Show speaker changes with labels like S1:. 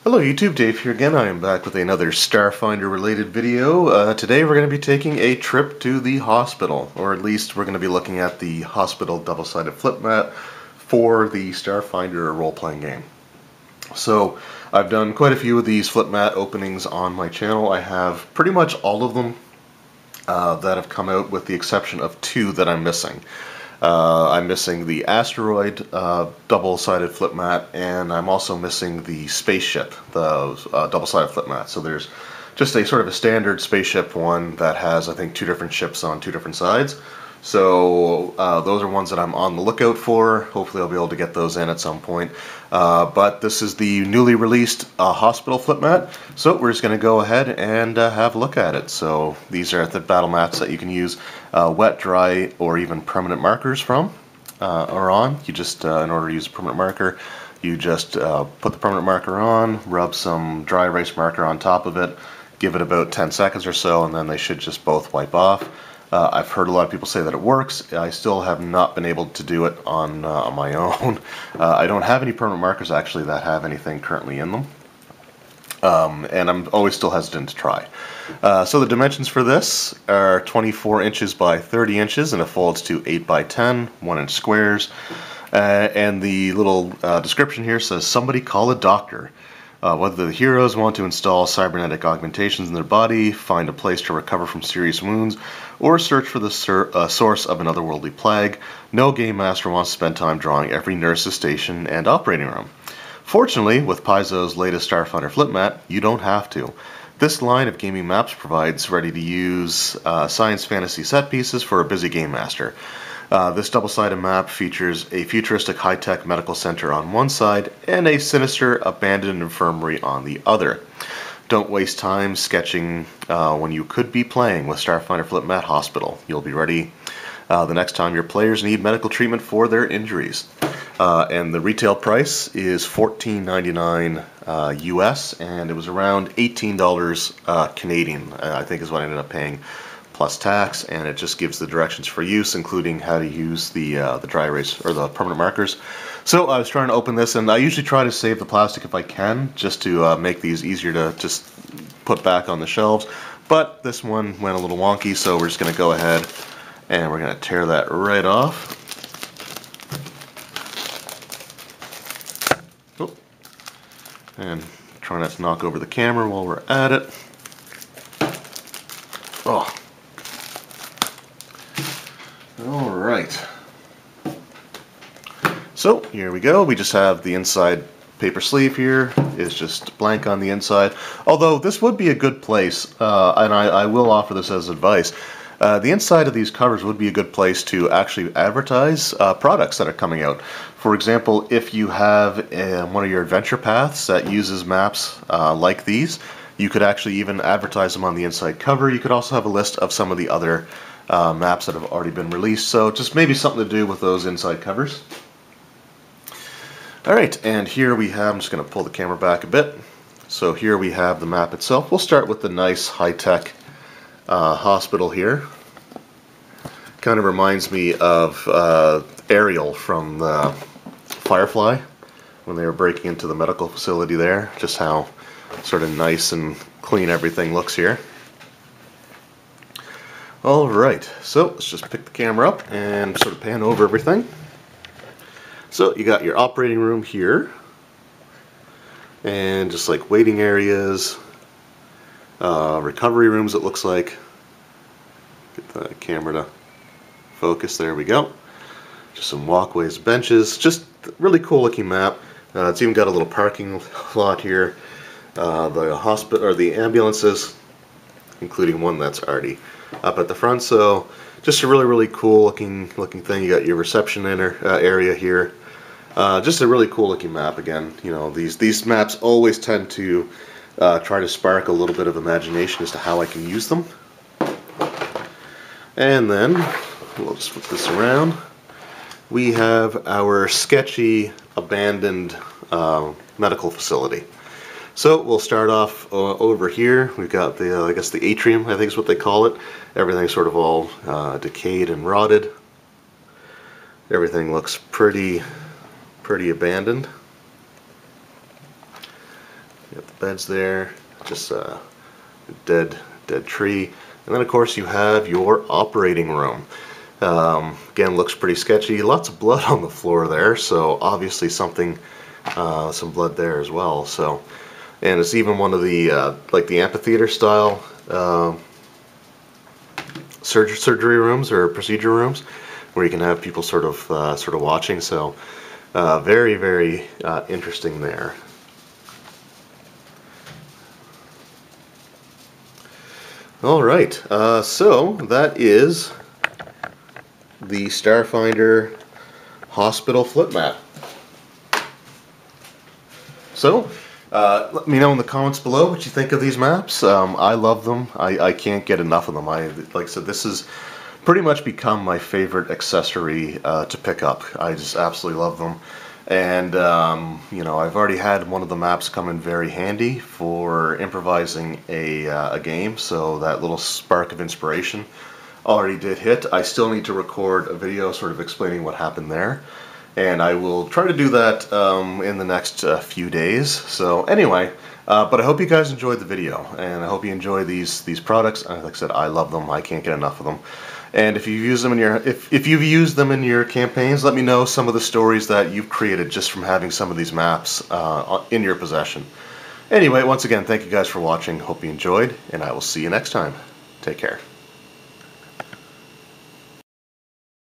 S1: Hello YouTube, Dave here again. I am back with another Starfinder related video. Today we're going to be taking a trip to the hospital, or at least we're going to be looking at the hospital double-sided flip mat for the Starfinder role-playing game. So I've done quite a few of these flip mat openings on my channel. I have pretty much all of them that have come out with the exception of two that I'm missing. I'm missing the asteroid double-sided flip mat, and I'm also missing the spaceship, the double-sided flip mat. So there's just a sort of a standard spaceship one that has, I think, two different ships on two different sides. So those are ones that I'm on the lookout for. Hopefully I'll be able to get those in at some point. But this is the newly released hospital flip mat. So we're just going to go ahead and have a look at it. So these are the battle mats that you can use wet, dry, or even permanent markers from or on. You just, in order to use a permanent marker, you just put the permanent marker on, rub some dry erase marker on top of it, give it about 10 seconds or so, and then they should just both wipe off. I've heard a lot of people say that it works. I still have not been able to do it on my own. I don't have any permanent markers actually that have anything currently in them. And I'm always still hesitant to try. So the dimensions for this are 24 inches by 30 inches, and it folds to 8 by 10, 1 inch squares. And the little description here says, somebody call a doctor. Whether the heroes want to install cybernetic augmentations in their body, find a place to recover from serious wounds, or search for the source of an otherworldly plague, no game master wants to spend time drawing every nurse's station and operating room. Fortunately, with Paizo's latest Starfinder flip mat, you don't have to. This line of gaming maps provides ready-to-use science fantasy set pieces for a busy game master. This double-sided map features a futuristic high-tech medical center on one side and a sinister abandoned infirmary on the other. Don't waste time sketching when you could be playing with Starfinder Flip Mat Hospital. You'll be ready the next time your players need medical treatment for their injuries. And the retail price is $14.99 US, and it was around $18 Canadian, I think is what I ended up paying, plus tax, and it just gives the directions for use, including how to use the dry erase or the permanent markers. So I was trying to open this, and I usually try to save the plastic if I can, just to make these easier to just put back on the shelves. But this one went a little wonky, so we're just going to go ahead and we're going to tear that right off. Oh. And try not to knock over the camera while we're at it. Oh. Alright, so here we go. We just have the inside paper sleeve here. It's just blank on the inside. Although this would be a good place, and I will offer this as advice, the inside of these covers would be a good place to actually advertise products that are coming out. For example, if you have one of your adventure paths that uses maps like these, you could actually even advertise them on the inside cover. You could also have a list of some of the other maps that have already been released, so just maybe something to do with those inside covers. Alright, and here we have, I'm just going to pull the camera back a bit. So here we have the map itself. We'll start with the nice high-tech hospital here. Kind of reminds me of Ariel from Firefly, when they were breaking into the medical facility there. Just how sort of nice and clean everything looks here. Alright, so let's just pick the camera up and sort of pan over everything. So you got your operating room here, and just like waiting areas, recovery rooms it looks like. Get the camera to focus, there we go. Just some walkways, benches, just really cool looking map. It's even got a little parking lot here. The hospital, or the ambulances, including one that's already up at the front, so just a really cool looking thing. You got your reception area here. Just a really cool looking map. Again, you know, these maps always tend to try to spark a little bit of imagination as to how I can use them. And then we'll just flip this around. We have our sketchy abandoned medical facility. So we'll start off over here. We've got the, I guess the atrium, I think is what they call it. Everything's sort of all decayed and rotted. Everything looks pretty abandoned. You got the beds there, just a dead tree. And then of course you have your operating room. Again, looks pretty sketchy. Lots of blood on the floor there, so obviously something, some blood there as well. So, and it's even one of the like the amphitheater style surgery rooms or procedure rooms, where you can have people sort of watching. So, very interesting there. All right, so that is the Starfinder Hospital Flip Mat. So, let me know in the comments below what you think of these maps. I love them. I can't get enough of them. Like I said, this has pretty much become my favorite accessory to pick up. I just absolutely love them. And, you know, I've already had one of the maps come in very handy for improvising a game, so that little spark of inspiration already did hit. I still need to record a video sort of explaining what happened there, and I will try to do that in the next few days. So anyway, but I hope you guys enjoyed the video, and I hope you enjoy these products. Like I said, I love them. I can't get enough of them. And if you've used them in your if you've used them in your campaigns, let me know some of the stories that you've created just from having some of these maps in your possession. Anyway, once again, thank you guys for watching. Hope you enjoyed, and I will see you next time. Take care.